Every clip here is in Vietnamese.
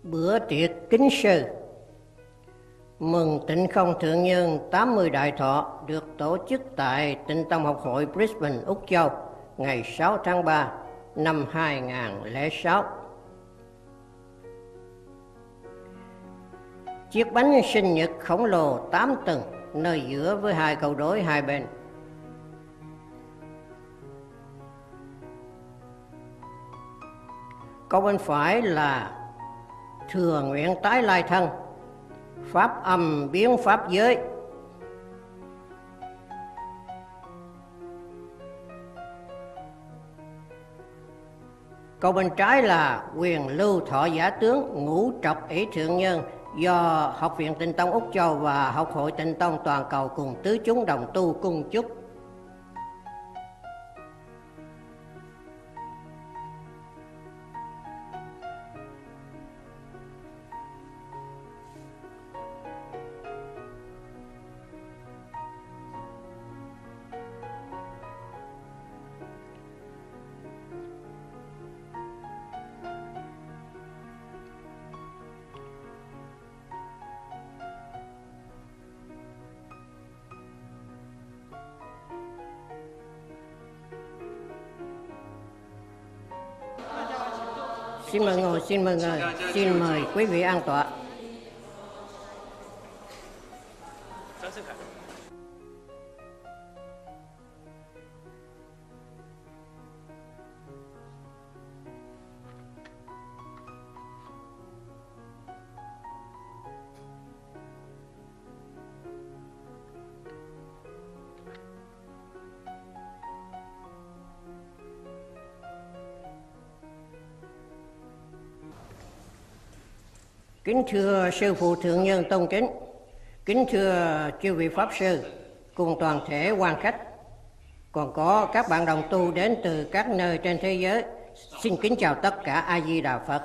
Bữa tiệc kính sư mừng Tịnh Không Thượng Nhân 80 đại thọ được tổ chức tại Tịnh Tông Học hội Brisbane, Úc Châu ngày 6 tháng 3 năm 2006. Chiếc bánh sinh nhật khổng lồ 8 tầng nơi giữa với hai cầu đối hai bên. Câu bên phải là thừa nguyện tái lai thân, pháp âm biến pháp giới. Câu bên trái là quyền lưu thọ giả tướng ngũ trọc ỷ thượng nhân do Học viện Tịnh Tông Úc Châu và Học hội Tịnh Tông toàn cầu cùng tứ chúng đồng tu cung chúc. Xin mời ngồi, xin mời ngồi, xin mời quý vị an tọa. Kính thưa sư phụ thượng nhân tôn kính, kính thưa chư vị pháp sư cùng toàn thể quan khách, còn có các bạn đồng tu đến từ các nơi trên thế giới, xin kính chào tất cả A Di Đà Phật.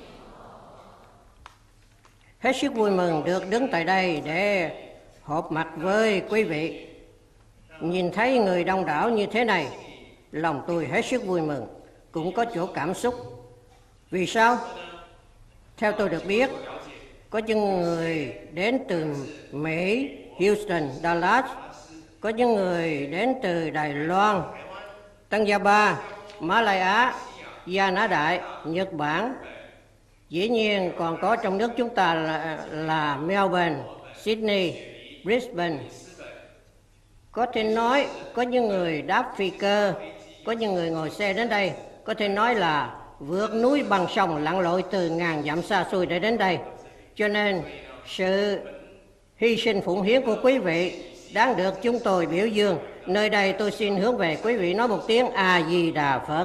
Hết sức vui mừng được đứng tại đây để họp mặt với quý vị. Nhìn thấy người đông đảo như thế này, lòng tôi hết sức vui mừng, cũng có chỗ cảm xúc. Vì sao? Theo tôi được biết, có những người đến từ Mỹ, Houston, Dallas, có những người đến từ Đài Loan, Tân Gia Ba, Mã Lai Á, Gia Nã Đại, Nhật Bản. Dĩ nhiên còn có trong nước chúng ta là Melbourne, Sydney, Brisbane. Có thể nói có những người đáp phi cơ, có những người ngồi xe đến đây, có thể nói là vượt núi bằng sông lặn lội từ ngàn dặm xa xôi để đến đây. Cho nên sự hy sinh phụng hiến của quý vị đáng được chúng tôi biểu dương. Nơi đây tôi xin hướng về quý vị nói một tiếng A Di Đà Phật.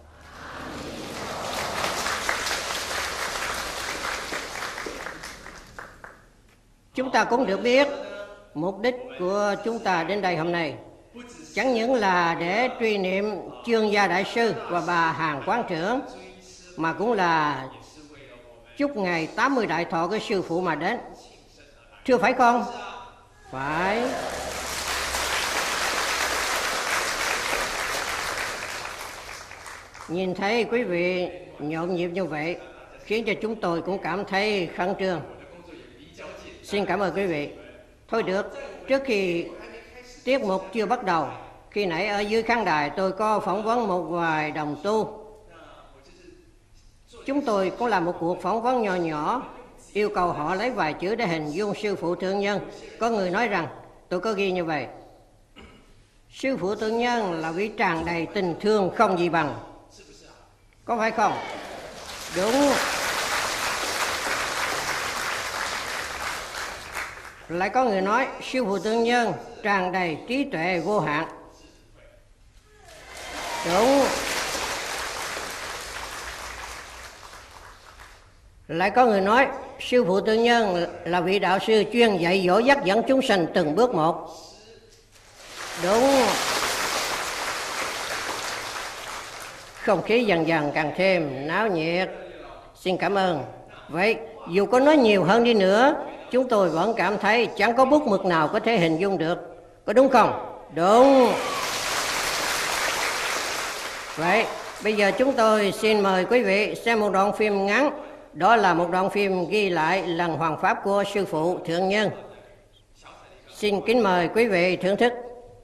Chúng ta cũng được biết mục đích của chúng ta đến đây hôm nay chẳng những là để truy niệm Chương Gia Đại Sư và bà Hàn Quán Trưởng, mà cũng là chúc ngày 80 đại thọ của sư phụ mà đến. Chưa phải không? Phải. Nhìn thấy quý vị nhộn nhịp như vậy khiến cho chúng tôi cũng cảm thấy khẩn trương. Xin cảm ơn quý vị. Thôi được, trước khi tiết mục chưa bắt đầu, khi nãy ở dưới khán đài tôi có phỏng vấn một vài đồng tu. Chúng tôi cũng làm một cuộc phỏng vấn nhỏ nhỏ, yêu cầu họ lấy vài chữ để hình dung sư phụ thượng nhân. Có người nói rằng, tôi có ghi như vậy: sư phụ thượng nhân là vị tràn đầy tình thương không gì bằng. Có phải không? Đúng. Lại có người nói sư phụ thượng nhân tràn đầy trí tuệ vô hạn. Đúng. Lại có người nói sư phụ thượng nhân là vị đạo sư chuyên dạy dỗ dắt dẫn chúng sanh từng bước một. Đúng. Không khí dần dần càng thêm náo nhiệt. Xin cảm ơn. Vậy dù có nói nhiều hơn đi nữa, chúng tôi vẫn cảm thấy chẳng có bút mực nào có thể hình dung được. Có đúng không? Đúng. Vậy bây giờ chúng tôi xin mời quý vị xem một đoạn phim ngắn Đó là một đoạn phim ghi lại lần hoàn pháp của sư phụ Thượng Nhân. Xin kính mời quý vị thưởng thức.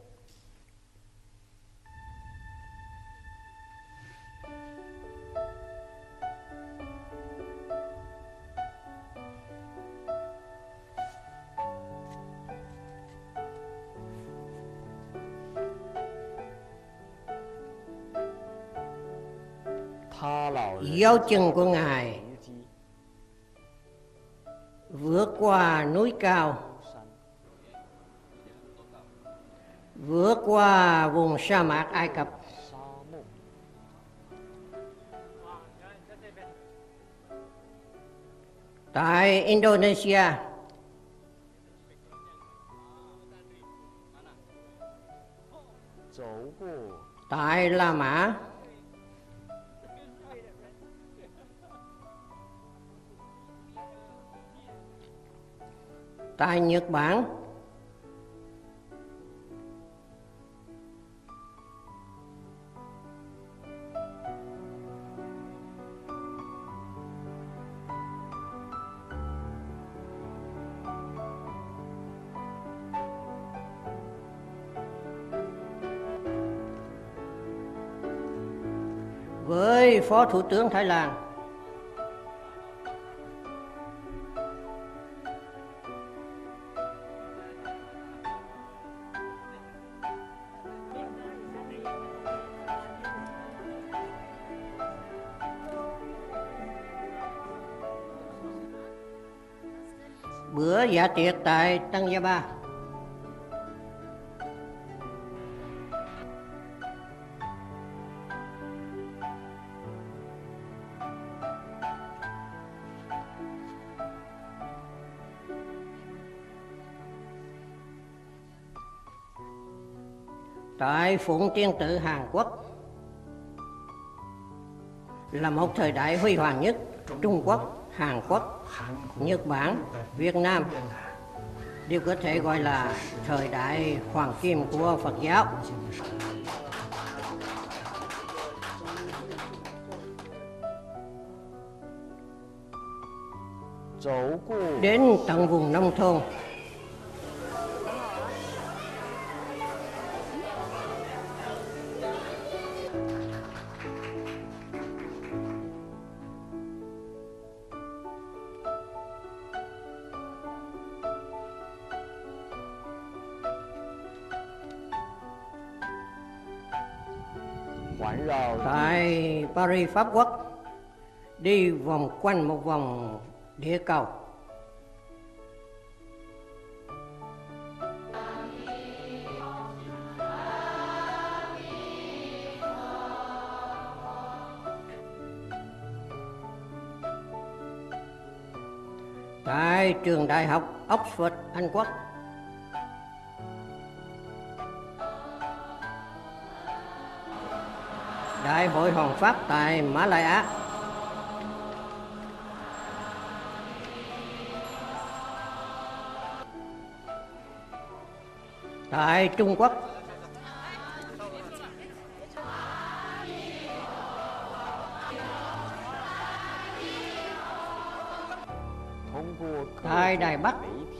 Dấu chân của Ngài vượt qua núi cao, vượt qua vùng sa mạc Ai Cập, tại Indonesia, tại La Mã, tại Nhật Bản, với Phó Thủ tướng Thái Lan. Bữa dạ tiệc tại Tân Gia Ba. Tại Phụng Tiên Tự Hàn Quốc, là một thời đại huy hoàng nhất Trung Quốc, Hàn Quốc, Nhật Bản, Việt Nam đều có thể gọi là thời đại hoàng kim của Phật giáo. Đến tận vùng nông thôn, tại Paris, Pháp Quốc, đi vòng quanh một vòng địa cầu. Tại trường đại học Oxford, Anh Quốc. Đại hội Hoàng Pháp tại Mã Lai Á. Tại Trung Quốc. Tại Đài Bắc.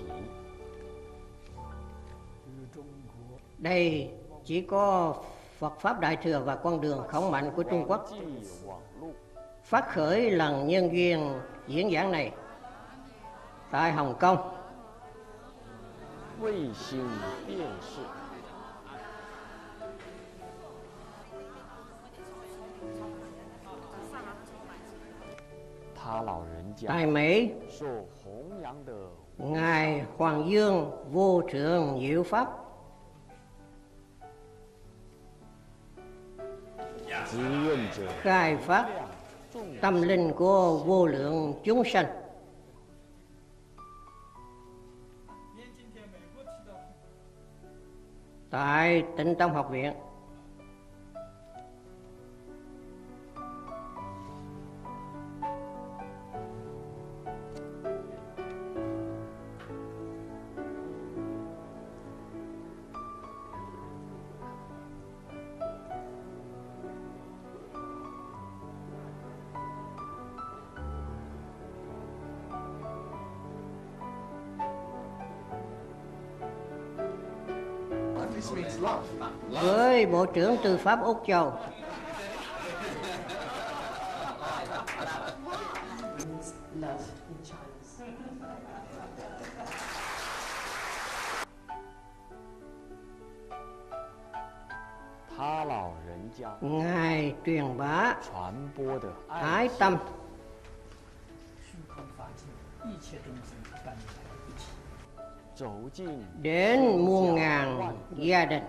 Đây chỉ có Phật Pháp Đại Thừa và con đường khổng mạnh của Trung Quốc phát khởi lần nhân duyên diễn giảng này. Tại Hồng Kông, tại Mỹ, Ngài Hoàng Dương Vô Thượng Diệu Pháp, khai phát tâm linh của vô lượng chúng sanh. Tại Tịnh Tông Học viện, với Bộ trưởng Tư pháp Úc Châu. Ngài truyền bá ái tâm, đến muôn ngàn gia đình.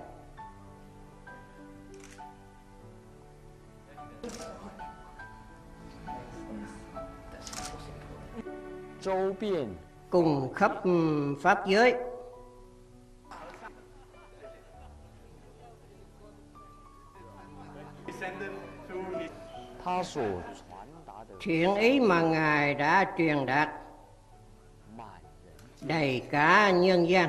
Cùng khắp pháp giới. Thiện ý mà Ngài đã truyền đạt đầy cả nhân gian.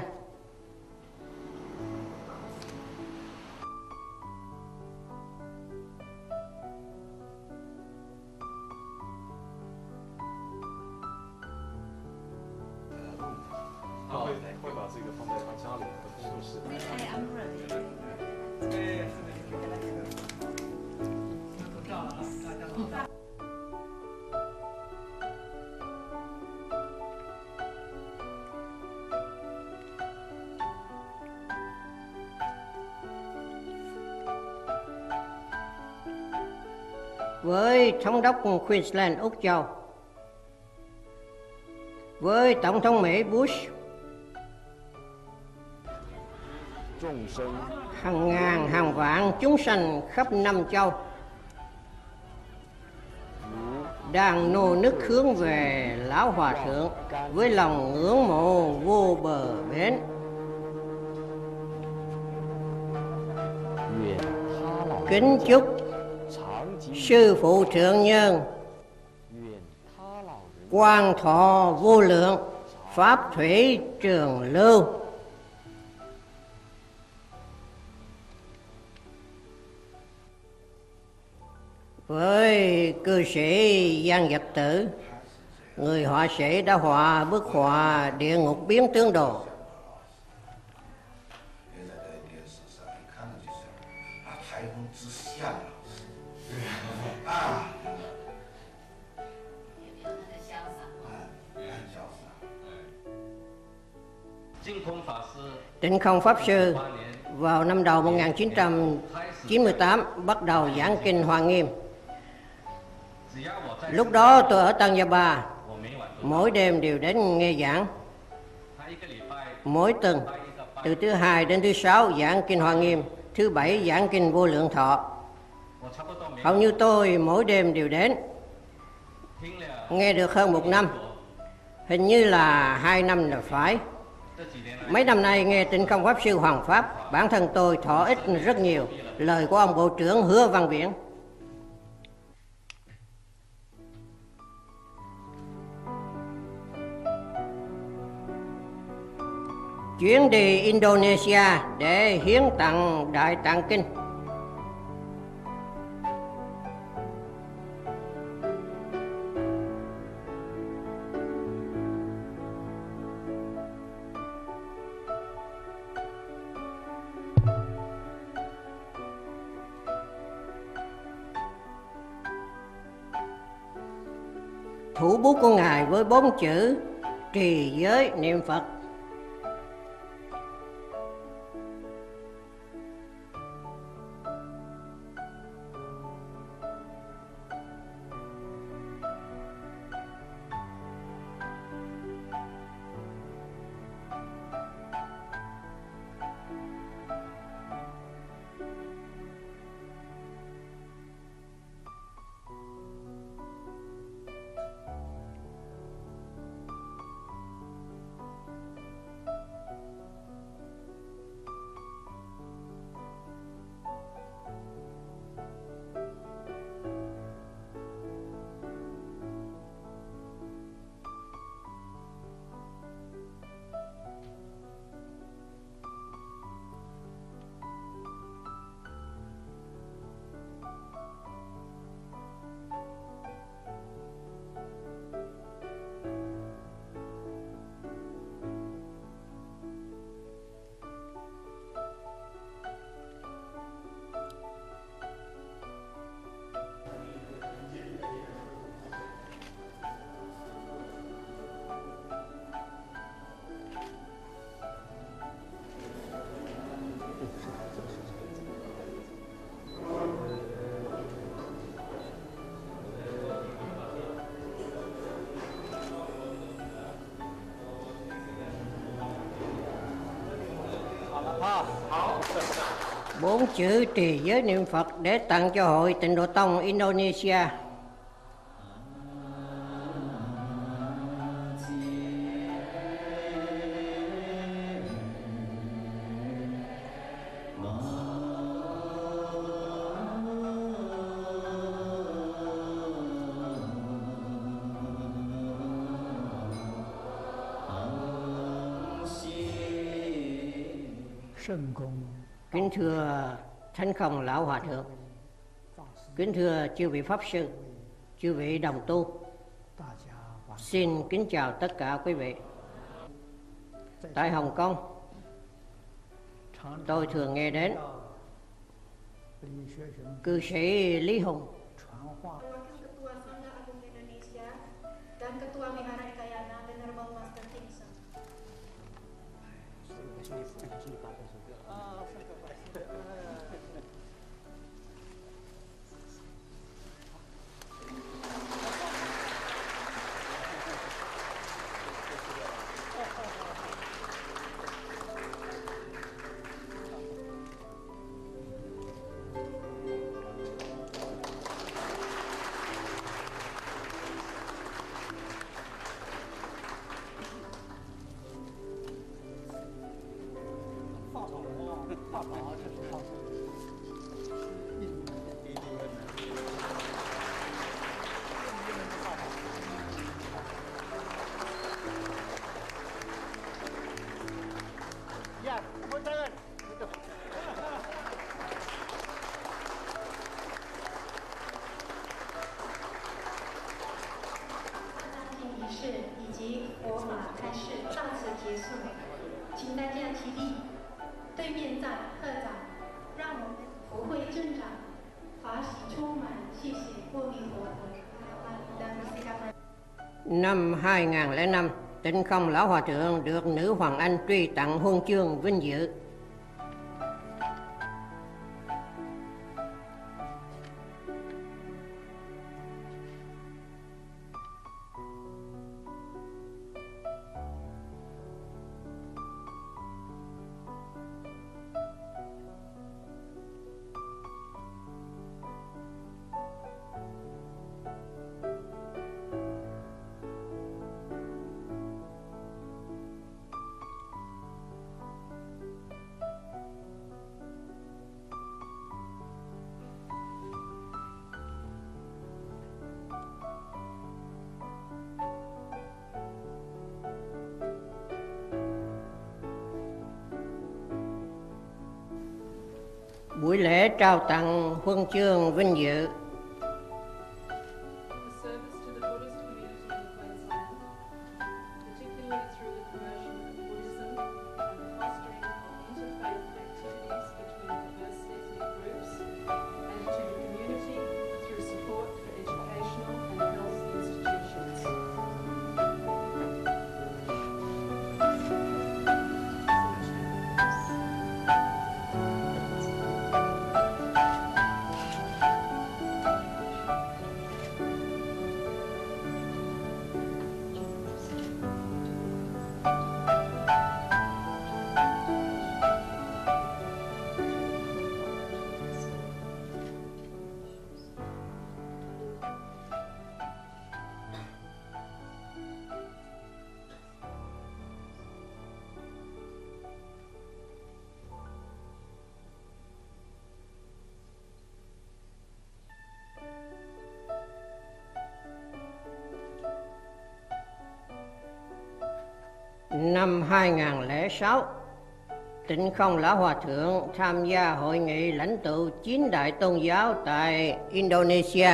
Với thống đốc Queensland Úc Châu, với Tổng thống Mỹ Bush, hàng ngàn hàng vạn chúng sanh khắp năm châu đang nô nức hướng về Lão Hòa Thượng với lòng ngưỡng mộ vô bờ bến. Kính chúc Sư Phụ Thượng Nhân quang thọ vô lượng, pháp thủy trường lưu. Với cư sĩ Giang Dật Tử, người họa sĩ đã họa bức họa Địa Ngục Biến Tướng Đồ. Tịnh Không Pháp Sư vào năm đầu 1998 bắt đầu giảng kinh Hoa Nghiêm. Lúc đó tôi ở Tăng Gia Ba, mỗi đêm đều đến nghe giảng. Mỗi tuần, từ thứ Hai đến thứ Sáu giảng kinh Hoa Nghiêm, thứ Bảy giảng kinh Vô Lượng Thọ. Hầu như tôi mỗi đêm đều đến, nghe được hơn một năm, hình như là 2 năm là phải. Mấy năm nay nghe Tịnh Không Pháp Sư Hoàng Pháp, bản thân tôi thọ ích rất nhiều lời của ông Bộ trưởng Hứa Văn Viễn. Chuyến đi Indonesia để hiến tặng Đại Tạng Kinh. Thủ bút của Ngài với 4 chữ trì giới niệm Phật. 4 chữ trì giới niệm Phật để tặng cho Hội Tịnh Độ Tông Indonesia. Kính thưa Thánh Không Lão Hòa Thượng, kính thưa chư vị Pháp Sư, chư vị đồng tu, xin kính chào tất cả quý vị. Tại Hồng Kông, tôi thường nghe đến cư sĩ Lý Hùng, dan Ketua Wihara Ekayana Venerable Master Tingsa. Năm 2005, Tịnh Không Lão Hòa Thượng được Nữ Hoàng Anh truy tặng huân chương vinh dự. Buổi lễ trao tặng huân chương vinh dự năm 2006, Tịnh Không Lão Hòa Thượng tham gia hội nghị lãnh tụ 9 đại tôn giáo tại Indonesia.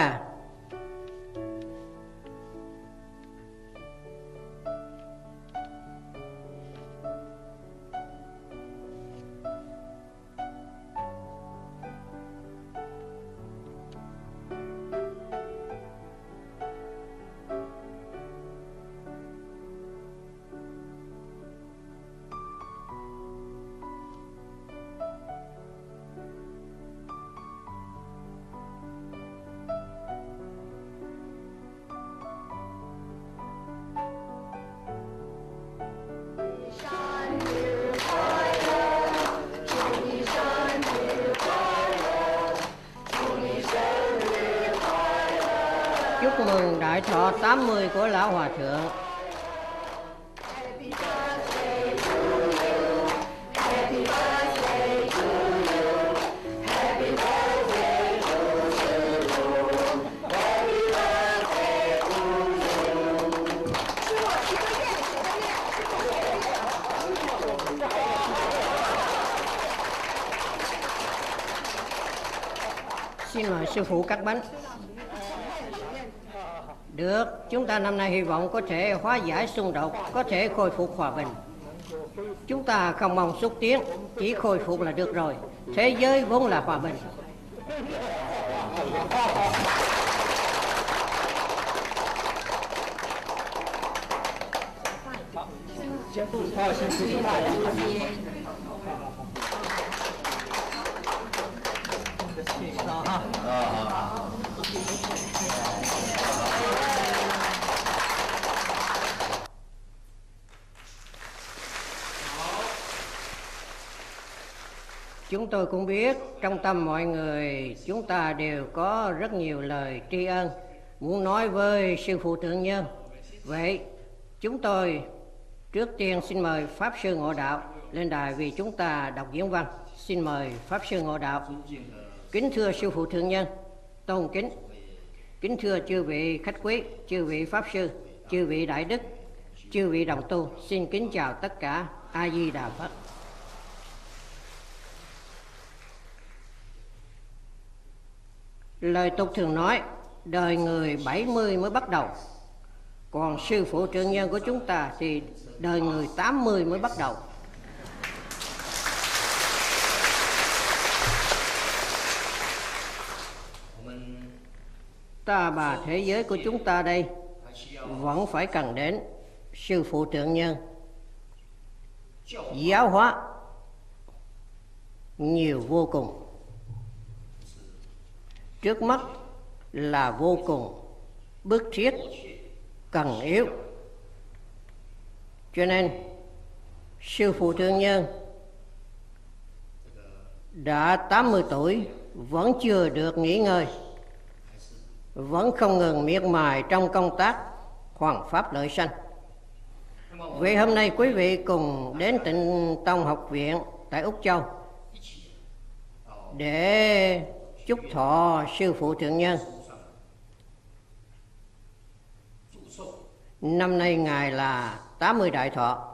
Chúc mừng đại thọ 80 của Lão Hòa Thượng. Xin mời sư phụ cắt bánh. Được, chúng ta năm nay hy vọng có thể hóa giải xung đột, có thể khôi phục hòa bình. Chúng ta không mong xúc tiến, chỉ khôi phục là được rồi. Thế giới vốn là hòa bình. Chúng tôi cũng biết trong tâm mọi người chúng ta đều có rất nhiều lời tri ân muốn nói với sư phụ thượng nhân. Vậy chúng tôi trước tiên xin mời Pháp Sư Ngộ Đạo lên đài vì chúng ta đọc diễn văn. Xin mời Pháp Sư Ngộ Đạo. Kính thưa sư phụ thượng nhân, tôn kính. Kính thưa chư vị khách quý, chư vị Pháp Sư, chư vị Đại Đức, chư vị đồng tu, xin kính chào tất cả. A Di Đà Phật. Lời tục thường nói, đời người 70 mới bắt đầu. Còn sư phụ thượng nhân của chúng ta thì đời người 80 mới bắt đầu. Ta bà thế giới của chúng ta đây vẫn phải cần đến sư phụ thượng nhân giáo hóa nhiều vô cùng. Trước mắt là vô cùng bức thiết cần yếu. Cho nên sư phụ thượng nhân đã 80 tuổi vẫn chưa được nghỉ ngơi, vẫn không ngừng miệt mài trong công tác hoàn pháp lợi sanh. Vậy hôm nay quý vị cùng đến Tịnh Tông Học viện tại Úc Châu để chúc thọ sư phụ thượng nhân. Năm nay ngài là 80 đại thọ.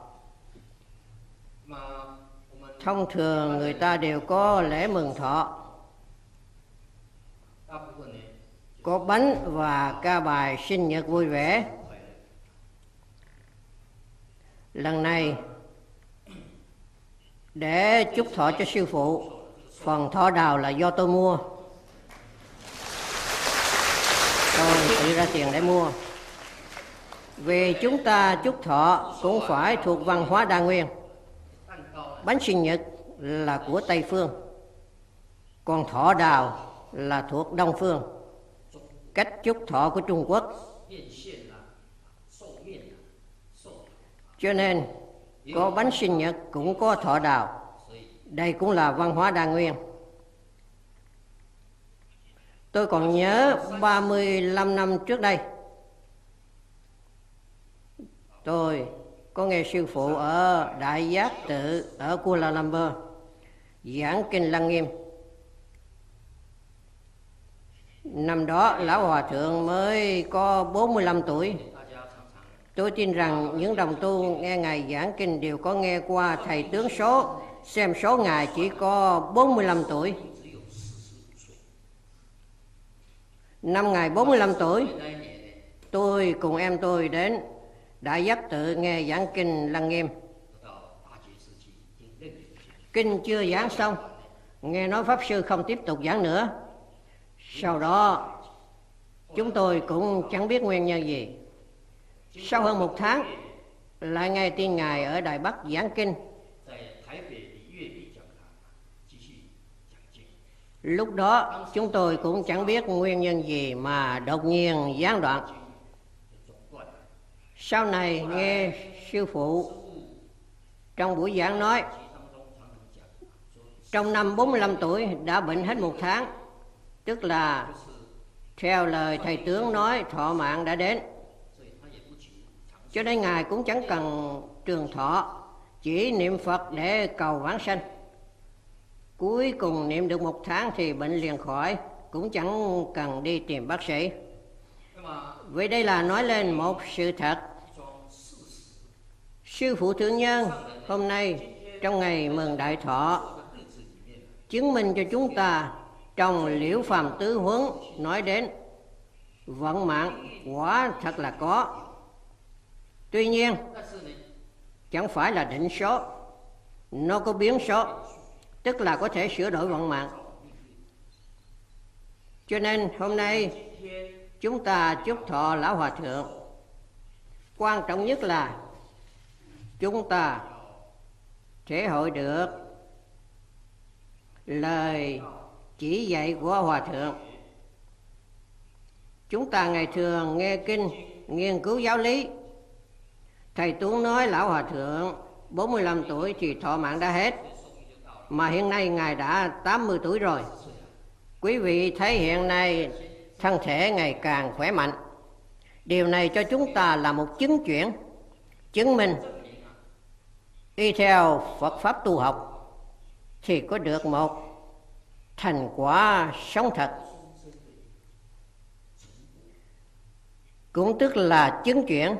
Thông thường người ta đều có lễ mừng thọ, có bánh và ca bài sinh nhật vui vẻ. Lần này để chúc thọ cho sư phụ, phần thọ đào là do tôi mua. Tôi tự ra tiền để mua. Vì chúng ta chúc thọ cũng phải thuộc văn hóa Đa Nguyên. Bánh sinh nhật là của Tây Phương, còn thọ đào là thuộc Đông Phương. Cách chúc thọ của Trung Quốc. Cho nên có bánh sinh nhật cũng có thọ đào. Đây cũng là văn hóa Đa Nguyên. Tôi còn nhớ 35 năm trước đây, tôi có nghe sư phụ ở Đại Giác Tự ở Kuala Lumpur giảng kinh Lăng Nghiêm. Năm đó Lão Hòa Thượng mới có 45 tuổi. Tôi tin rằng những đồng tu nghe Ngài giảng kinh đều có nghe qua thầy tướng số, xem số Ngài chỉ có 45 tuổi. Năm Ngài 45 tuổi, tôi cùng em tôi đến Đại Giác Tự nghe giảng kinh Lăng Nghiêm. Kinh chưa giảng xong, nghe nói Pháp Sư không tiếp tục giảng nữa. Sau đó chúng tôi cũng chẳng biết nguyên nhân gì. Sau hơn 1 tháng lại nghe tin Ngài ở Đài Bắc giảng kinh. Lúc đó chúng tôi cũng chẳng biết nguyên nhân gì mà đột nhiên gián đoạn. Sau này nghe sư phụ trong buổi giảng nói, trong năm 45 tuổi đã bệnh hết 1 tháng, tức là Theo lời thầy tướng nói, thọ mạng đã đến, cho nên Ngài cũng chẳng cần trường thọ, chỉ niệm Phật để cầu vãng sanh. Cuối cùng niệm được 1 tháng thì bệnh liền khỏi, cũng chẳng cần đi tìm bác sĩ. Vậy đây là nói lên một sự thật. Sư phụ Thượng Nhân hôm nay trong ngày mừng Đại Thọ chứng minh cho chúng ta trong Liễu Phàm Tứ Huấn nói đến vận mạng quả thật là có. Tuy nhiên chẳng phải là định số, nó có biến số, tức là có thể sửa đổi vận mạng. Cho nên hôm nay chúng ta chúc thọ Lão Hòa Thượng. Quan trọng nhất là chúng ta thể hội được lời chỉ dạy của Hòa Thượng. Chúng ta ngày thường nghe kinh, nghiên cứu giáo lý. Thầy Tuấn nói Lão Hòa Thượng 45 tuổi thì thọ mạng đã hết, mà hiện nay Ngài đã 80 tuổi rồi. Quý vị thấy hiện nay thân thể ngày càng khỏe mạnh. Điều này cho chúng ta là một chứng chuyển, chứng minh y theo Phật Pháp tu học thì có được một thành quả sống thật, cũng tức là chứng chuyển.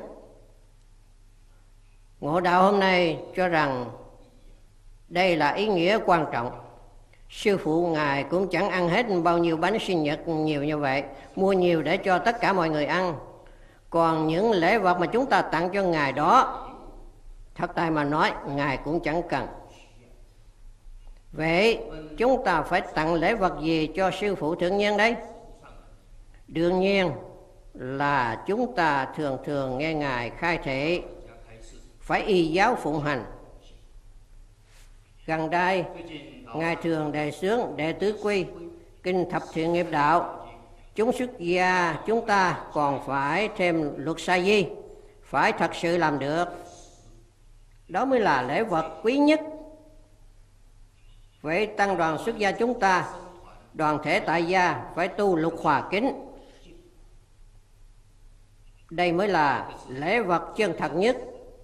Ngộ Đạo hôm nay cho rằng đây là ý nghĩa quan trọng. Sư phụ Ngài cũng chẳng ăn hết bao nhiêu bánh sinh nhật nhiều như vậy, mua nhiều để cho tất cả mọi người ăn. Còn những lễ vật mà chúng ta tặng cho Ngài đó, thật tại mà nói Ngài cũng chẳng cần. Vậy chúng ta phải tặng lễ vật gì cho Sư phụ Thượng Nhân đấy? Đương nhiên là chúng ta thường thường nghe Ngài khai thị phải y giáo phụng hành. Gần đây Ngài thường đề xướng Đệ Tứ Quy, Kinh Thập Thiện Nghiệp Đạo. Chúng xuất gia chúng ta còn phải thêm luật sa di, phải thật sự làm được. Đó mới là lễ vật quý nhất. Vậy tăng đoàn xuất gia chúng ta, đoàn thể tại gia phải tu Lục Hòa Kính. Đây mới là lễ vật chân thật nhất.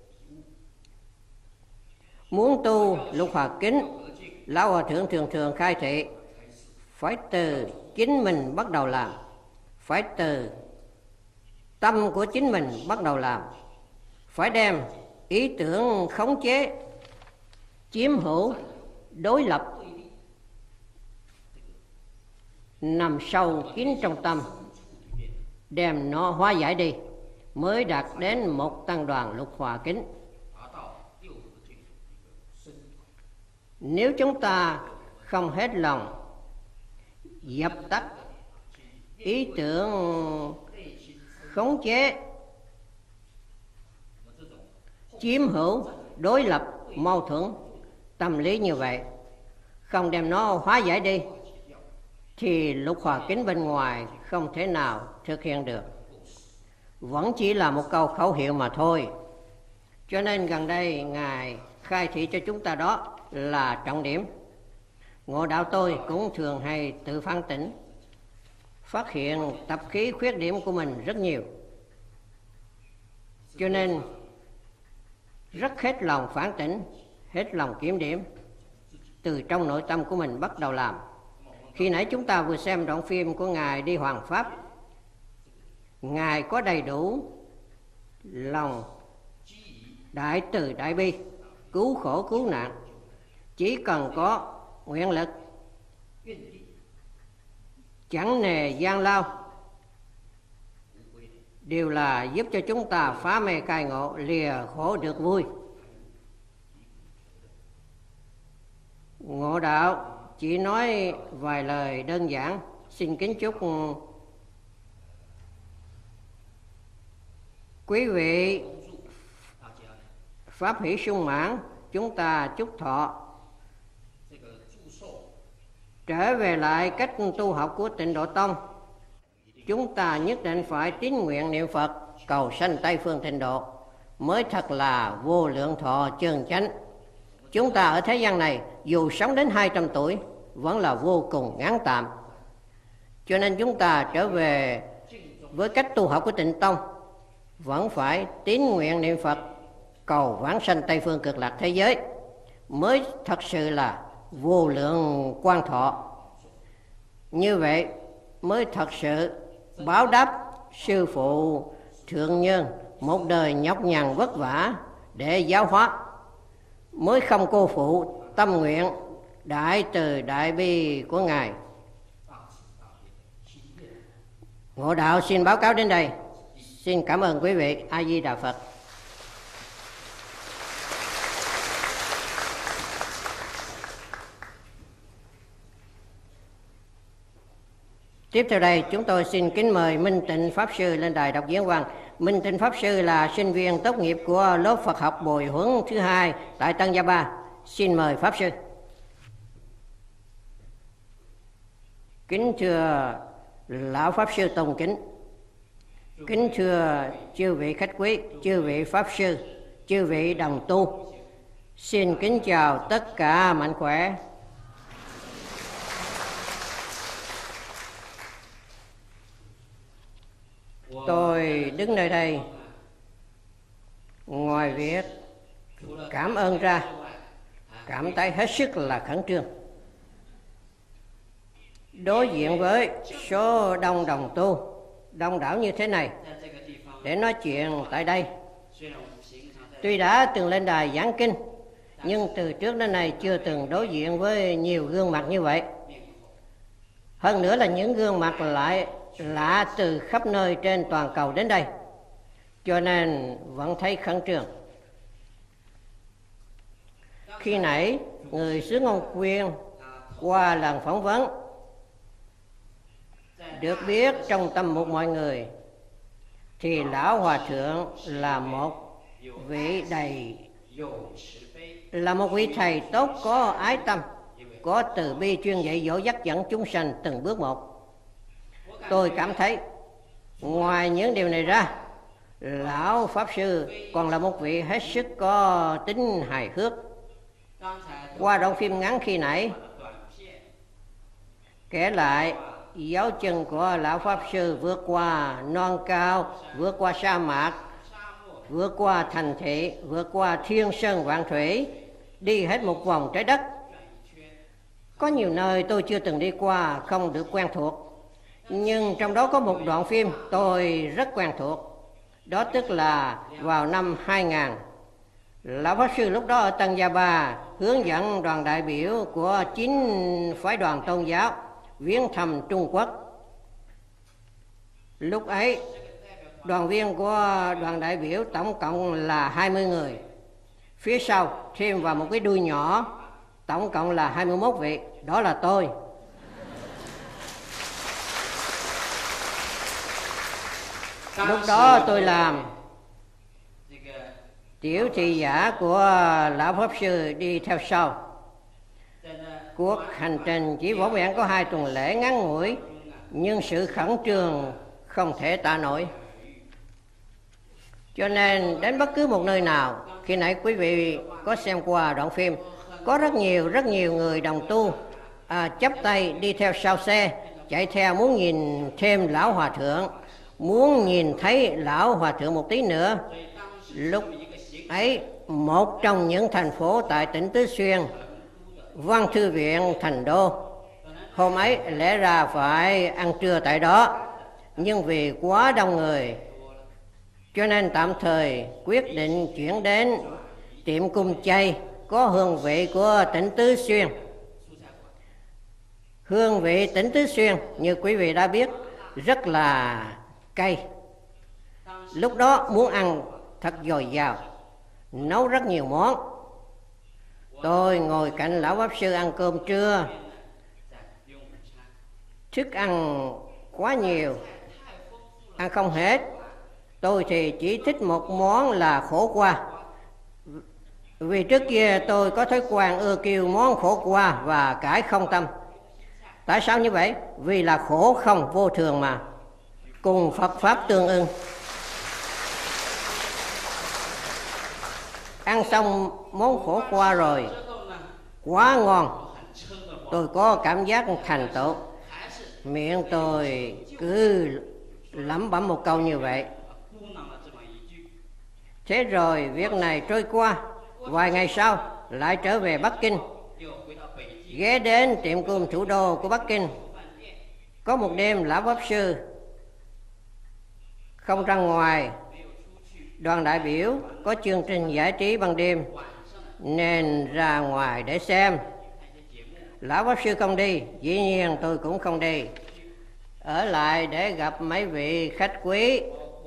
Muốn tu Lục Hòa Kính, Lão Hòa Thượng thường thường khai thị phải từ chính mình bắt đầu làm, phải từ tâm của chính mình bắt đầu làm, phải đem ý tưởng khống chế, chiếm hữu, đối lập nằm sâu kín trong tâm, đem nó hóa giải đi, mới đạt đến một tăng đoàn Lục Hòa Kính. Nếu chúng ta không hết lòng dập tắt ý tưởng khống chế, chiếm hữu, đối lập, mâu thuẫn, tâm lý như vậy, không đem nó hóa giải đi, thì Lục Hòa Kính bên ngoài không thể nào thực hiện được. Vẫn chỉ là một câu khẩu hiệu mà thôi. Cho nên gần đây Ngài khai thị cho chúng ta đó là trọng điểm. Ngộ Đạo tôi cũng thường hay tự phản tỉnh, phát hiện tập khí khuyết điểm của mình rất nhiều. Cho nên rất hết lòng phản tỉnh, hết lòng kiểm điểm, từ trong nội tâm của mình bắt đầu làm. Khi nãy chúng ta vừa xem đoạn phim của Ngài đi Hoàng Pháp. Ngài có đầy đủ lòng đại từ đại bi, cứu khổ cứu nạn. Chỉ cần có nguyện lực, chẳng nề gian lao, đều là giúp cho chúng ta phá mê khai ngộ, lìa khổ được vui. Ngộ Đạo chỉ nói vài lời đơn giản, xin kính chúc quý vị pháp hỷ sung mãn. Chúng ta chúc thọ trở về lại cách tu học của Tịnh Độ Tông. Chúng ta nhất định phải tín nguyện niệm Phật, cầu sanh Tây Phương Tịnh Độ, mới thật là vô lượng thọ chân chánh. Chúng ta ở thế gian này dù sống đến 200 tuổi vẫn là vô cùng ngắn tạm. Cho nên chúng ta trở về với cách tu học của Tịnh Tông, vẫn phải tín nguyện niệm Phật, cầu vãng sanh Tây phương cực lạc thế giới, mới thật sự là vô lượng quan thọ. Như vậy mới thật sự báo đáp sư phụ thượng nhân một đời nhọc nhằn vất vả để giáo hóa, mới không cô phụ tâm nguyện đại từ đại bi của Ngài. Ngộ Đạo xin báo cáo đến đây. Xin cảm ơn quý vị. A Di Đà Phật. Tiếp theo đây chúng tôi xin kính mời Minh Tịnh Pháp Sư lên đài đọc diễn văn. Minh Tịnh Pháp Sư là sinh viên tốt nghiệp của lớp Phật học bồi huấn thứ 2 tại Tân Gia Ba. Xin mời Pháp Sư. Kính thưa Lão Pháp Sư tôn kính, kính thưa chư vị khách quý, chư vị Pháp Sư, chư vị đồng tu, xin kính chào tất cả mạnh khỏe. Tôi đứng nơi đây, ngoài việc cảm ơn ra, cảm thấy hết sức là khẩn trương. Đối diện với số đông đồng tu, đông đảo như thế này, để nói chuyện tại đây. Tuy đã từng lên đài giảng kinh, nhưng từ trước đến nay chưa từng đối diện với nhiều gương mặt như vậy. Hơn nữa là những gương mặt lại lạ từ khắp nơi trên toàn cầu đến đây, cho nên vẫn thấy khẩn trương. Khi nãy người xứ Ngôn Quyên qua lần phỏng vấn, được biết trong tâm mục mọi người thì Lão Hòa Thượng là một vị thầy tốt, có ái tâm, có từ bi, chuyên dạy dỗ dắt dẫn chúng sanh từng bước một. Tôi cảm thấy ngoài những điều này ra, Lão Pháp Sư còn là một vị hết sức có tính hài hước. Qua đoạn phim ngắn khi nãy kể lại dấu chân của Lão Pháp Sư vượt qua non cao, vượt qua sa mạc, vượt qua thành thị, vượt qua thiên sơn vạn thủy, đi hết một vòng trái đất. Có nhiều nơi tôi chưa từng đi qua, không được quen thuộc. Nhưng trong đó có một đoạn phim tôi rất quen thuộc. Đó tức là vào năm 2000, Lão Pháp Sư lúc đó ở Tân Gia Ba hướng dẫn đoàn đại biểu của 9 phái đoàn tôn giáo viếng thăm Trung Quốc. Lúc ấy, đoàn viên của đoàn đại biểu tổng cộng là 20 người. Phía sau thêm vào một cái đuôi nhỏ, tổng cộng là 21 vị. Đó là tôi. Lúc đó tôi làm tiểu thị giả của Lão Pháp Sư đi theo sau. Cuộc hành trình chỉ vỏn vẹn có 2 tuần lễ ngắn ngủi, nhưng sự khẩn trương không thể tả nổi. Cho nên đến bất cứ một nơi nào, khi nãy quý vị có xem qua đoạn phim, có rất nhiều người đồng tu chắp tay đi theo sau xe, chạy theo muốn nhìn thêm Lão Hòa Thượng, muốn nhìn thấy Lão Hòa Thượng một tí nữa. Lúc ấy, một trong những thành phố tại tỉnh Tứ Xuyên, Văn Thư Viện Thành Đô, hôm ấy lẽ ra phải ăn trưa tại đó, nhưng vì quá đông người cho nên tạm thời quyết định chuyển đến tiệm cung chay có hương vị của tỉnh Tứ Xuyên. Hương vị tỉnh Tứ Xuyên như quý vị đã biết rất là cay. Lúc đó muốn ăn thật dồi dào, nấu rất nhiều món. Tôi ngồi cạnh Lão Pháp Sư ăn cơm trưa. Thức ăn quá nhiều, ăn không hết. Tôi thì chỉ thích một món là khổ qua. Vì trước kia tôi có thói quen ưa kêu món khổ qua và cải không tâm. Tại sao như vậy? Vì là khổ không vô thường mà, cùng Phật Pháp tương ưng. Ăn xong món khổ qua rồi, quá ngon. Tôi có cảm giác thành tựu. Miệng tôi cứ lẩm bẩm một câu như vậy. Thế rồi việc này trôi qua. Vài ngày sau lại trở về Bắc Kinh, ghé đến tiệm cơm thủ đô của Bắc Kinh. Có một đêm lão pháp sư không ra ngoài, đoàn đại biểu có chương trình giải trí ban đêm nên ra ngoài để xem. Lão pháp sư không đi, dĩ nhiên tôi cũng không đi, ở lại để gặp mấy vị khách quý,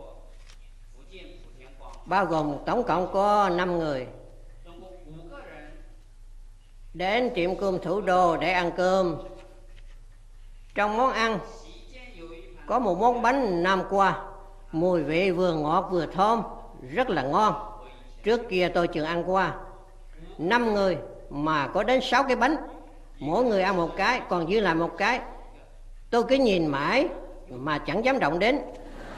bao gồm tổng cộng có 5 người, đến tiệm cơm thủ đô để ăn cơm. Trong món ăn có một món bánh Nam Qua, mùi vị vừa ngọt vừa thơm, rất là ngon. Trước kia tôi chưa ăn qua. 5 người mà có đến 6 cái bánh, mỗi người ăn một cái, còn dư lại một cái. Tôi cứ nhìn mãi mà chẳng dám động đến.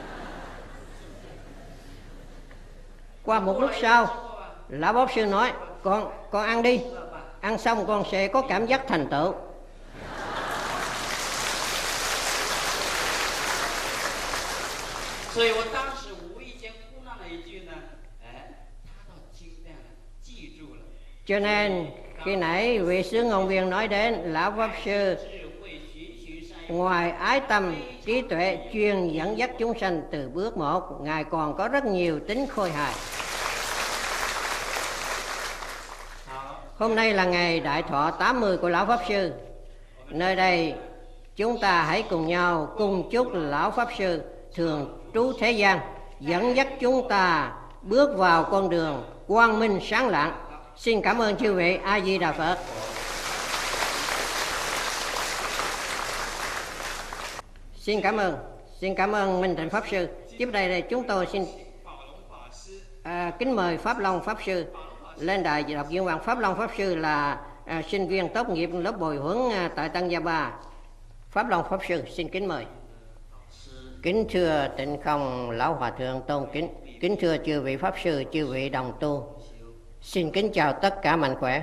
Qua một lúc sau, lão pháp sư nói: con ăn đi, ăn xong con sẽ có cảm giác thành tựu. Cho nên khi nãy vị sứ ngôn viên nói đến lão pháp sư, ngoài ái tâm trí tuệ chuyên dẫn dắt chúng sanh từ bước một, ngài còn có rất nhiều tính khôi hài. Hôm nay là ngày đại thọ 80 của lão pháp sư. Nơi đây chúng ta hãy cùng nhau cùng chúc lão pháp sư thường trú thế gian, dẫn dắt chúng ta bước vào con đường quang minh sáng lạng. Xin cảm ơn chư vị. A Di Đà Phật. Xin cảm ơn Minh Tịnh Pháp Sư. Tiếp đây chúng tôi xin kính mời Pháp Long Pháp Sư lên đài đọc diễn văn. Pháp Long Pháp Sư là sinh viên tốt nghiệp lớp bồi huấn tại Tăng Gia Ba. Pháp Long Pháp Sư xin kính mời. Kính thưa Tịnh Không Lão Hòa Thượng tôn kính, kính thưa chư vị Pháp Sư, chư vị đồng tu, xin kính chào tất cả mạnh khỏe.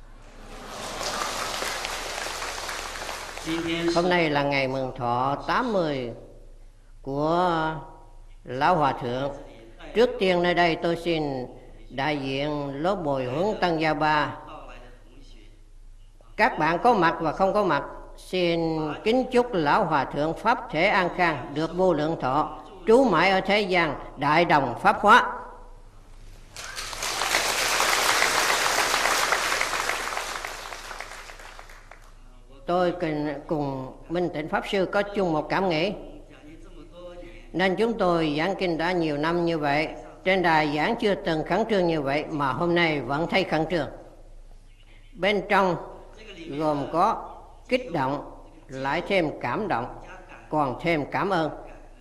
Hôm nay là ngày mừng thọ 80 của Lão Hòa Thượng. Trước tiên nơi đây tôi xin đại diện lớp bồi huấn Tăng Gia Ba, các bạn có mặt và không có mặt, xin kính chúc Lão Hòa Thượng Pháp thể an khang, được vô lượng thọ, trú mãi ở thế gian, đại đồng Pháp hóa. Tôi cùng Minh Tịnh Pháp Sư có chung một cảm nghĩ, nên chúng tôi giảng kinh đã nhiều năm như vậy. Trên đài giảng chưa từng khẩn trương như vậy, mà hôm nay vẫn thấy khẩn trương. Bên trong gồm có kích động, lại thêm cảm động, còn thêm cảm ơn.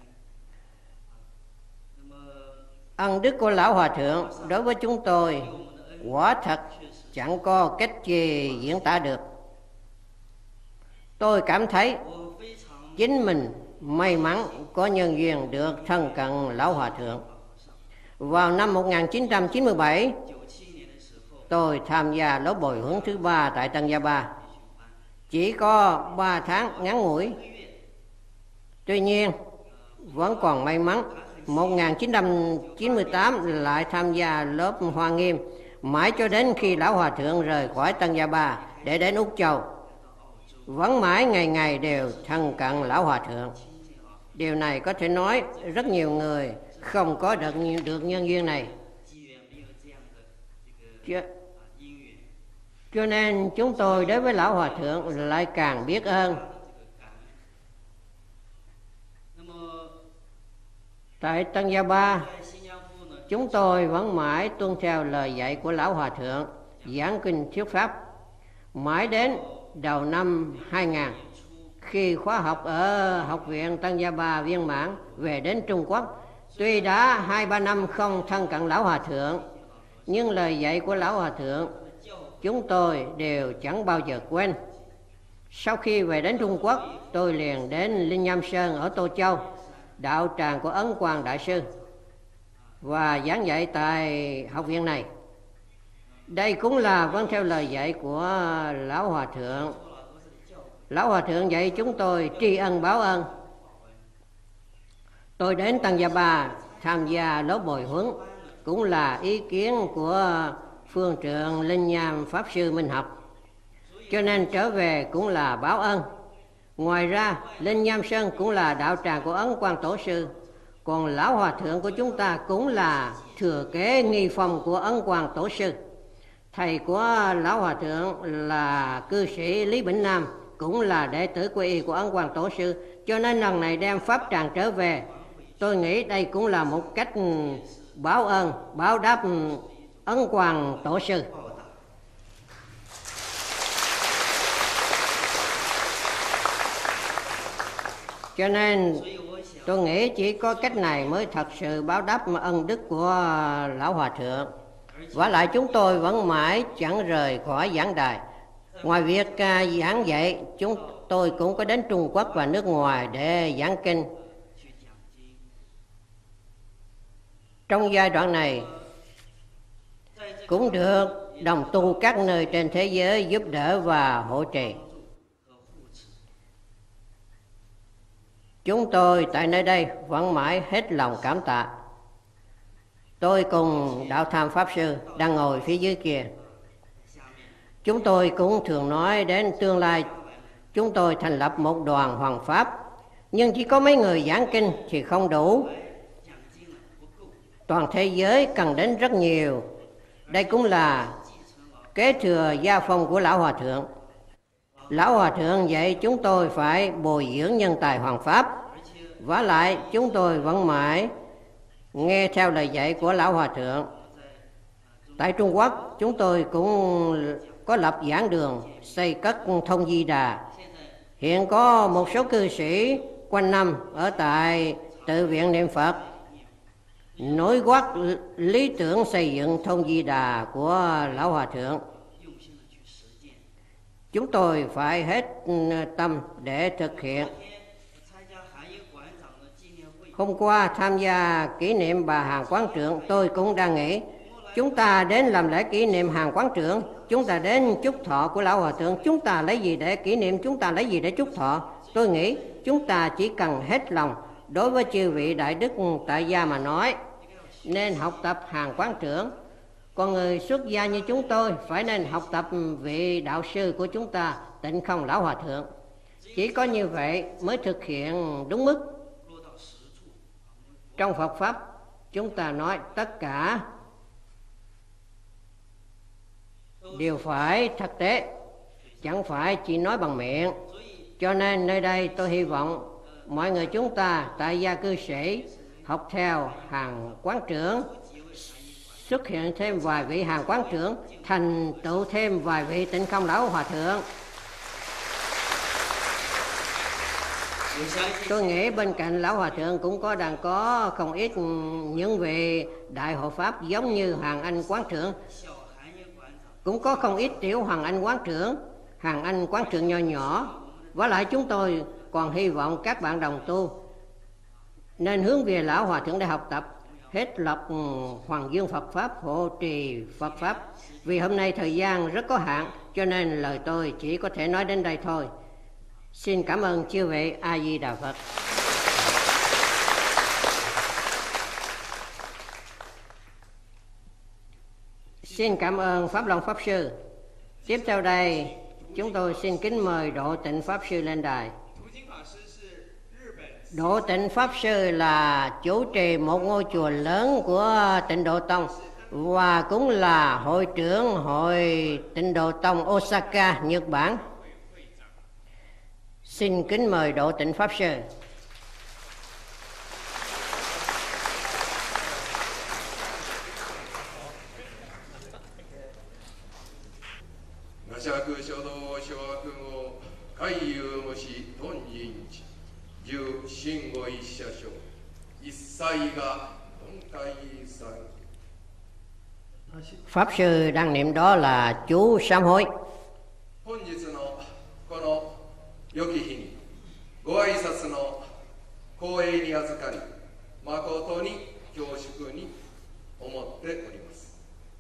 Ân đức của Lão Hòa Thượng đối với chúng tôi quả thật chẳng có cách gì diễn tả được. Tôi cảm thấy chính mình may mắn có nhân duyên được thân cận Lão Hòa Thượng. Vào năm 1997, tôi tham gia lớp bồi huấn thứ 3 tại Tăng Gia Ba. Chỉ có 3 tháng ngắn ngủi. Tuy nhiên, vẫn còn may mắn. 1998 lại tham gia lớp Hoa Nghiêm, mãi cho đến khi Lão Hòa Thượng rời khỏi Tăng Gia Ba để đến Úc Châu. Vẫn mãi ngày ngày đều thân cận Lão Hòa Thượng. Điều này có thể nói rất nhiều người không có được nhân duyên này. Cho nên chúng tôi đối với Lão Hòa Thượng lại càng biết ơn. Tại Tăng Gia Ba, chúng tôi vẫn mãi tuân theo lời dạy của Lão Hòa Thượng, giảng kinh thuyết pháp. Mãi đến đầu năm 2000, khi khóa học ở Học viện Tăng Gia Ba viên mãn, về đến Trung Quốc. Tuy đã 2-3 năm không thân cận Lão Hòa Thượng, nhưng lời dạy của Lão Hòa Thượng chúng tôi đều chẳng bao giờ quên. Sau khi về đến Trung Quốc, tôi liền đến Linh Nham Sơn ở Tô Châu, đạo tràng của Ấn Quang Đại Sư, và giảng dạy tại học viện này. Đây cũng là vâng theo lời dạy của Lão Hòa Thượng. Lão Hòa Thượng dạy chúng tôi tri ân báo ân. Tôi đến Tăng Gia Ba tham gia lớp bồi huấn cũng là ý kiến của phương trượng Linh Nham Pháp Sư Minh Học, cho nên trở về cũng là báo ân. Ngoài ra Linh Nham Sơn cũng là đạo tràng của Ấn Quang Tổ Sư, còn Lão Hòa Thượng của chúng ta cũng là thừa kế nghi phong của Ấn Quang Tổ Sư. Thầy của Lão Hòa Thượng là cư sĩ Lý Bỉnh Nam, cũng là đệ tử quy y của Ấn Quang Tổ Sư, cho nên lần này đem pháp tràng trở về, tôi nghĩ đây cũng là một cách báo ơn, báo đáp Ấn Quang Tổ Sư. Cho nên tôi nghĩ chỉ có cách này mới thật sự báo đáp ân đức của Lão Hòa Thượng. Vả lại chúng tôi vẫn mãi chẳng rời khỏi giảng đài. Ngoài việc giảng dạy, chúng tôi cũng có đến Trung Quốc và nước ngoài để giảng kinh. Trong giai đoạn này cũng được đồng tu các nơi trên thế giới giúp đỡ và hỗ trợ. Chúng tôi tại nơi đây vẫn mãi hết lòng cảm tạ. Tôi cùng Đạo Tham Pháp Sư đang ngồi phía dưới kia. Chúng tôi cũng thường nói đến tương lai chúng tôi thành lập một đoàn Hoàng Pháp, nhưng chỉ có mấy người giảng kinh thì không đủ. Toàn thế giới cần đến rất nhiều. Đây cũng là kế thừa gia phong của Lão Hòa Thượng. Lão Hòa Thượng dạy chúng tôi phải bồi dưỡng nhân tài Hoàng Pháp. Vả lại chúng tôi vẫn mãi nghe theo lời dạy của Lão Hòa Thượng. Tại Trung Quốc chúng tôi cũng có lập giảng đường, xây cất thông di đà. Hiện có một số cư sĩ quanh năm ở tại tự viện niệm Phật nối gót lý tưởng xây dựng thông di đà của Lão Hòa Thượng. Chúng tôi phải hết tâm để thực hiện. Hôm qua tham gia kỷ niệm bà Hàn Quán Trưởng, tôi cũng đang nghĩ chúng ta đến làm lễ kỷ niệm Hàn Quán Trưởng, chúng ta đến chúc thọ của Lão Hòa Thượng, chúng ta lấy gì để kỷ niệm, chúng ta lấy gì để chúc thọ? Tôi nghĩ chúng ta chỉ cần hết lòng đối với chư vị đại đức tại gia mà nói, nên học tập Hàn Quán Trưởng. Còn người xuất gia như chúng tôi phải nên học tập vị đạo sư của chúng ta, Tịnh Không Lão Hòa Thượng. Chỉ có như vậy mới thực hiện đúng mức. Trong Phật Pháp chúng ta nói tất cả đều phải thực tế, chẳng phải chỉ nói bằng miệng. Cho nên nơi đây tôi hy vọng mọi người chúng ta tại gia cư sĩ học theo Hàn Quán Trưởng, xuất hiện thêm vài vị Hàn Quán Trưởng, thành tựu thêm vài vị Tịnh Không Lão Hòa Thượng. Tôi nghĩ bên cạnh Lão Hòa Thượng cũng đang có không ít những vị đại hộ Pháp giống như Hoàng Anh Quán Trưởng, cũng có không ít tiểu Hoàng Anh Quán Trưởng, Hoàng Anh Quán Trưởng nhỏ nhỏ. Và lại chúng tôi còn hy vọng các bạn đồng tu nên hướng về Lão Hòa Thượng để học tập, hết lập Hoàng Dương Phật Pháp, hộ trì Phật Pháp. Vì hôm nay thời gian rất có hạn, cho nên lời tôi chỉ có thể nói đến đây thôi. Xin cảm ơn chư vị. A Di Đà Phật. Xin cảm ơn Pháp Long Pháp Sư. Tiếp theo đây chúng tôi xin kính mời Độ Tịnh Pháp Sư lên đài. Độ Tịnh Pháp Sư là chủ trì một ngôi chùa lớn của Tịnh Độ Tông và cũng là hội trưởng hội Tịnh Độ Tông Osaka, Nhật Bản. Xin kính mời Độ Tịnh Pháp Sư. Pháp Sư đang niệm đó là chú sám hối.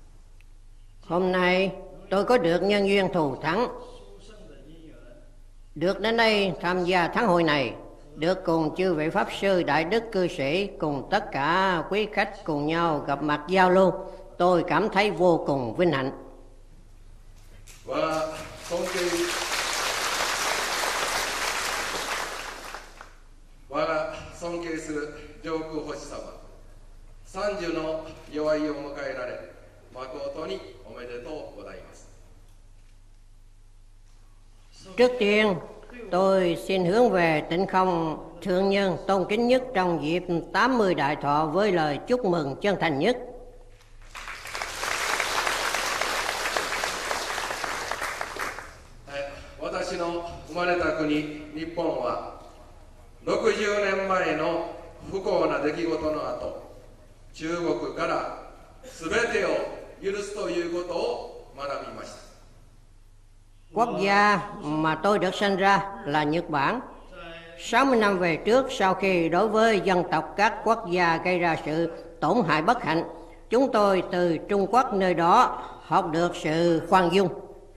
Hôm nay tôi có được nhân duyên thù thắng được đến đây tham gia tháng hội này, được cùng chư vị Pháp Sư, Đại Đức Cư Sĩ cùng tất cả quý khách cùng nhau gặp mặt giao lưu, tôi cảm thấy vô cùng vinh hạnh. Và tôn kính và尊敬する上空星様、30の祝いを迎えられ、誠におめでとうございます。 Trước tiên, tôi xin hướng về Tịnh Không Thượng Nhân tôn kính nhất trong dịp 80 đại thọ với lời chúc mừng chân thành nhất. 私の生まれた国、日本は60年前の不幸な出来事の後、中国から全てを許すということを学びました。 Quốc gia mà tôi được sinh ra là Nhật Bản. 60 năm về trước, sau khi đối với dân tộc các quốc gia gây ra sự tổn hại bất hạnh, chúng tôi từ Trung Quốc nơi đó học được sự khoan dung.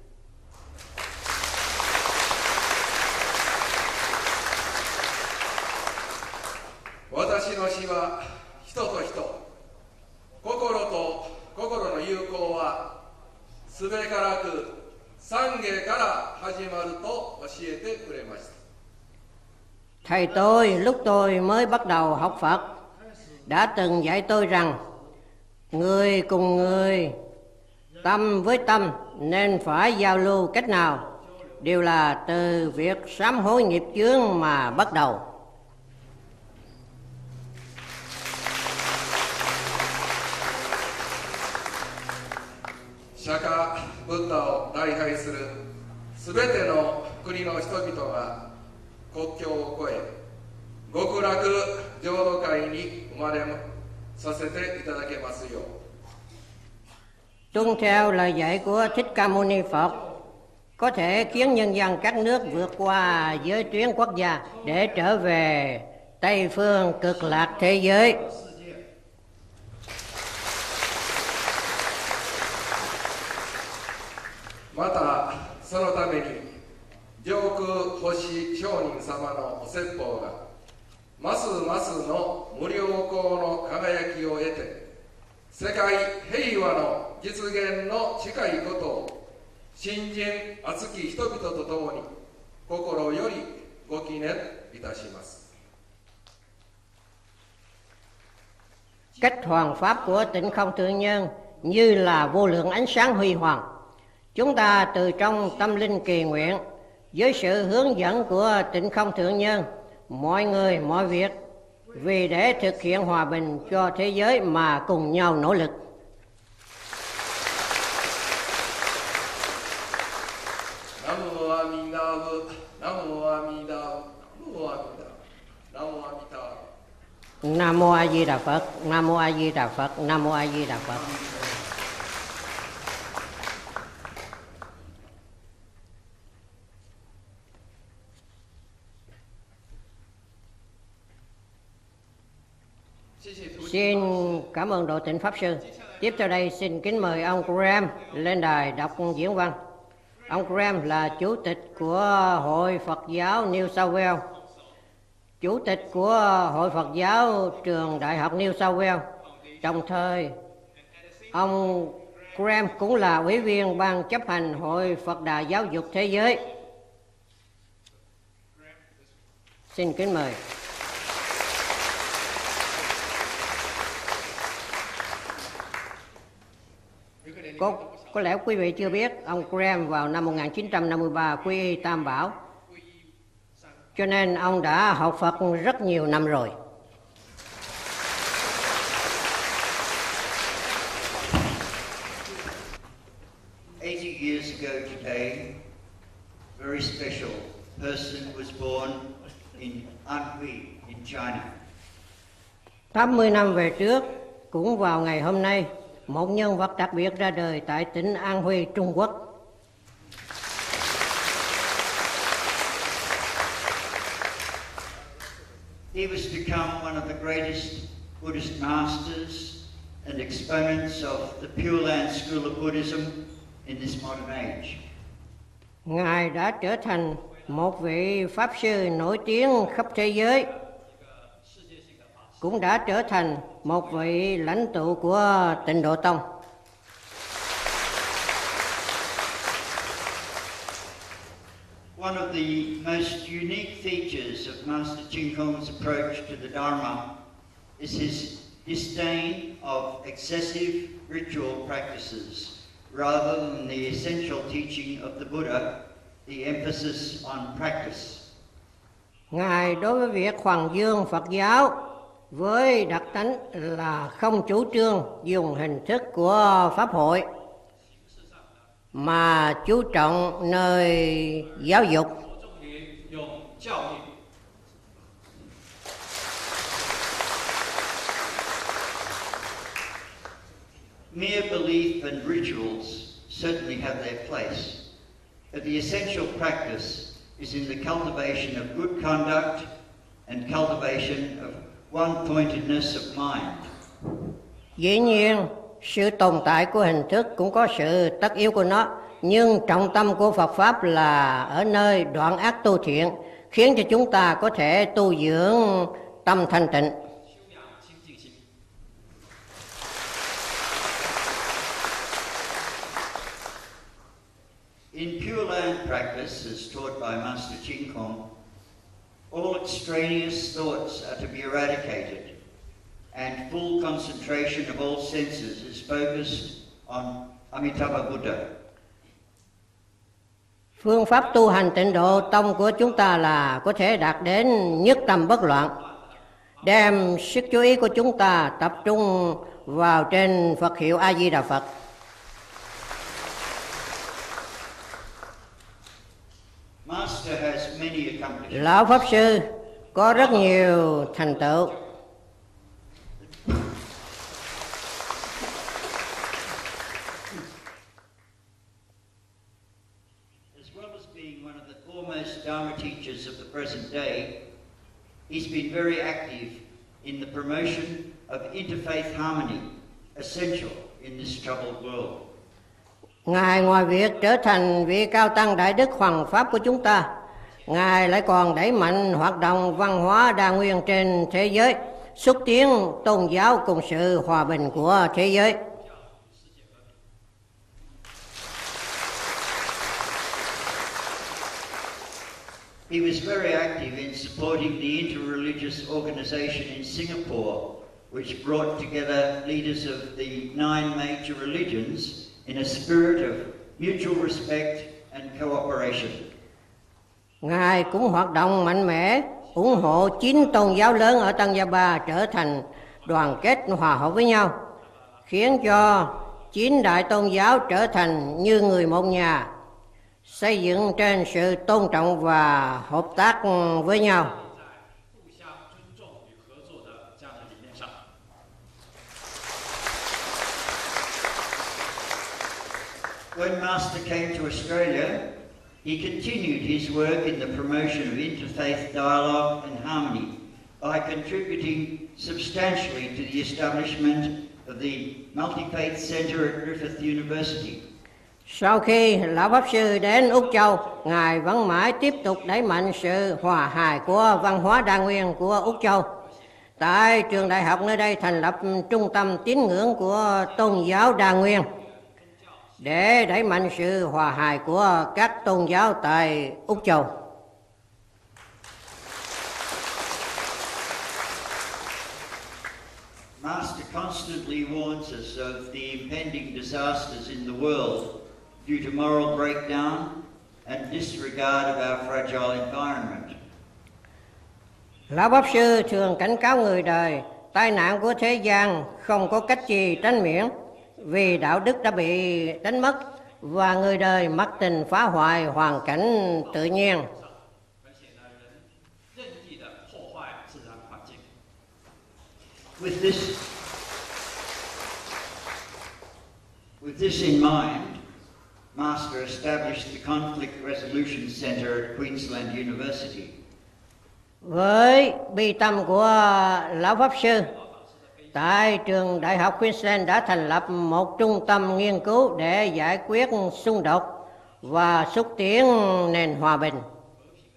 私の死は人と人、心と心の友好はすべからく懺悔から始まると教えてくれました。 Thầy tôi lúc tôi mới bắt đầu học Phật đã từng dạy tôi rằng người cùng người, tâm với tâm nên phải giao lưu cách nào đều là từ việc sám hối nghiệp chướng mà bắt đầu. Shaka Buddha を礼拝するすべての国の人々が国境を越え、極楽浄土界に生まれさせていただけますよう。 Tuân theo lời dạy của Thích Ca Mâu Ni Phật, có thể khiến nhân dân các nước vượt qua giới tuyến quốc gia để trở về Tây phương cực lạc thế giới. またそのために上空星上人様のお説法がますますの無量光の輝きを得て、世界平和の実現の近いことを信心厚き人々とともに心よりご記念いたします。 Cách hoàn pháp của Tịnh Không Thượng Nhân như là vô lượng ánh sáng huy hoàng. Chúng ta từ trong tâm linh kỳ nguyện, với sự hướng dẫn của Tịnh Không Thượng Nhân, mọi người, mọi việc, vì để thực hiện hòa bình cho thế giới mà cùng nhau nỗ lực. Nam mô A Di Đà Phật, Nam mô A Di Đà Phật, Nam mô A Di Đà Phật, Nam mô A Di Đà Phật, Nam mô A Di Đà Phật, Nam mô A Di Đà Phật. Xin cảm ơn Độ Tịnh Pháp Sư. Tiếp theo đây xin kính mời ông Graham lên đài đọc diễn văn. Ông Graham là Chủ tịch của Hội Phật giáo New South Wales, Chủ tịch của Hội Phật giáo Trường Đại học New South Wales. Đồng thời, ông Graham cũng là Ủy viên Ban chấp hành Hội Phật Đà Giáo dục Thế giới. Xin kính mời. Có lẽ quý vị chưa biết, ông Graham vào năm 1953 quy y Tam Bảo, cho nên ông đã học Phật rất nhiều năm rồi. Years ago today, a very special person was born in Anhui in China. 80 năm về trước, cũng vào ngày hôm nay, một nhân vật đặc biệt ra đời tại tỉnh An Huy, Trung Quốc. He was become one of the greatest Buddhist masters and exponents of the Pure Land School of Buddhism in this modern age. Ngài đã trở thành một vị Pháp sư nổi tiếng khắp thế giới, cũng đã trở thành một vị lãnh tụ của Tịnh Độ Tông. One of the most unique features of Master Ching Kong's approach to the Dharma is his disdain of excessive ritual practices rather than the essential teaching of the Buddha, the emphasis on practice. Ngài đối với việc hoằng dương Phật giáo với đặc tánh là không chủ trương dùng hình thức của Pháp hội, mà chú trọng nơi giáo dục. Mere belief and rituals certainly have their place, but the essential practice is in the cultivation of good conduct and cultivation of one-pointedness of mind. Dĩ nhiên, sự tồn tại của hình thức cũng có sự tất yếu của nó, nhưng trọng tâm của Phật Pháp là ở nơi đoạn ác tu thiện, khiến cho chúng ta có thể tu dưỡng tâm thanh tịnh. In Pure Land practice, as taught by Master Ching Kong, all extraneous thoughts are to be eradicated, and full concentration of all senses is focused on Amitabha Buddha. Phương pháp tu hành Tịnh Độ Tông của chúng ta là có thể đạt đến nhất tâm bất loạn, đem sức chú ý của chúng ta tập trung vào trên Phật hiệu A Di Đà Phật. Lão Pháp Sư có rất nhiều thành tựu. Dharma teachers of the present day, he's been very active in the promotion of interfaith harmony, essential in this troubled world. Ngài ngoài việc trở thành vị cao tăng đại đức hoằng pháp của chúng ta, Ngài lại còn đẩy mạnh hoạt động văn hóa đa nguyên trên thế giới, xúc tiến tôn giáo cùng sự hòa bình của thế giới. He was very active in supporting the interreligious organization in Singapore, which brought together leaders of the 9 major religions in a spirit of mutual respect and cooperation. Ngài cũng hoạt động mạnh mẽ, ủng hộ 9 tôn giáo lớn ở Tăng Gia trở thành đoàn kết hòa hợp với nhau, khiến cho 9 đại tôn giáo trở thành như người một nhà, xây dựng trên sự tôn trọng và hợp tác với nhau. When Master came to Australia, he continued his work in the promotion of interfaith dialogue and harmony by contributing substantially to the establishment of the Multi-Faith Centre at Griffith University. Sau khi Lão Pháp Sư đến Úc Châu, Ngài vẫn mãi tiếp tục đẩy mạnh sự hòa hài của văn hóa đa nguyên của Úc Châu. Tại trường đại học nơi đây thành lập trung tâm tín ngưỡng của tôn giáo đa nguyên để đẩy mạnh sự hòa hài của các tôn giáo tại Úc Châu. Master constantly warns us of the impending disasters in the world due to moral breakdown and disregard of our fragile environment. Lão Pháp Sư thường cảnh cáo người đời tai nạn của thế gian không có cách gì tránh miễn, vì đạo đức đã bị đánh mất và người đời mắc tình phá hoại hoàn cảnh tự nhiên. With this in mind, Master established the Conflict Resolution Centre at Queensland University. Với bi tâm của Lão Pháp Sư, tại trường Đại học Queensland đã thành lập một trung tâm nghiên cứu để giải quyết xung đột và xúc tiến nền hòa bình.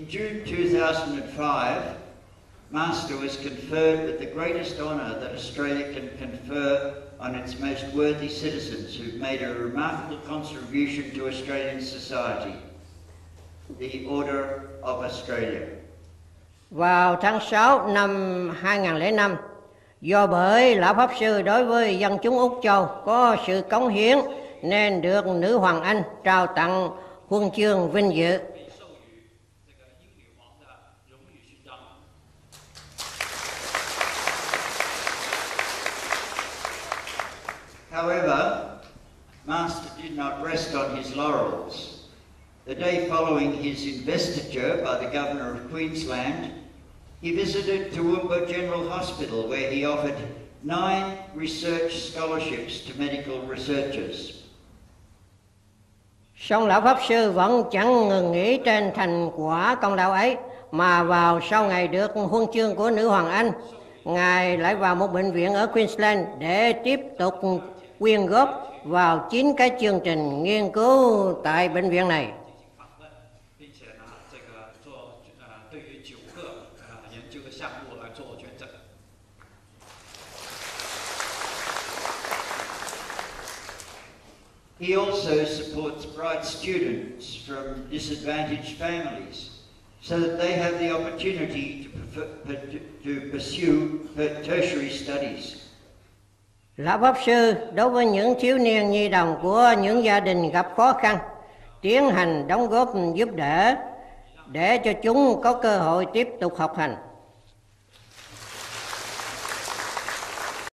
In June 2005, Master was conferred with the greatest honour that Australia can confer on its most worthy citizens who've made a remarkable contribution to Australian society, the Order of Australia. Vào tháng 6 năm 2005, do bởi Lão Pháp Sư đối với dân chúng Úc Châu có sự cống hiến nên được Nữ Hoàng Anh trao tặng huân chương vinh dự. However, Master did not rest on his laurels. The day following his investiture by the Governor of Queensland, he visited Toowoomba General Hospital where he offered 9 research scholarships to medical researchers. Song Lão Pháp Sư vẫn chẳng ngừng nghỉ trên thành quả công lao ấy, mà vào sau ngày được huân chương của Nữ Hoàng Anh, Ngài lại vào một bệnh viện ở Queensland để tiếp tục quyên góp vào 9 cái chương trình nghiên cứu tại bệnh viện này. He also supports bright students from disadvantaged families so that they have the opportunity to pursue tertiary studies. Lão Pháp Sư đối với những thiếu niên nhi đồng của những gia đình gặp khó khăn tiến hành đóng góp giúp đỡ để cho chúng có cơ hội tiếp tục học hành.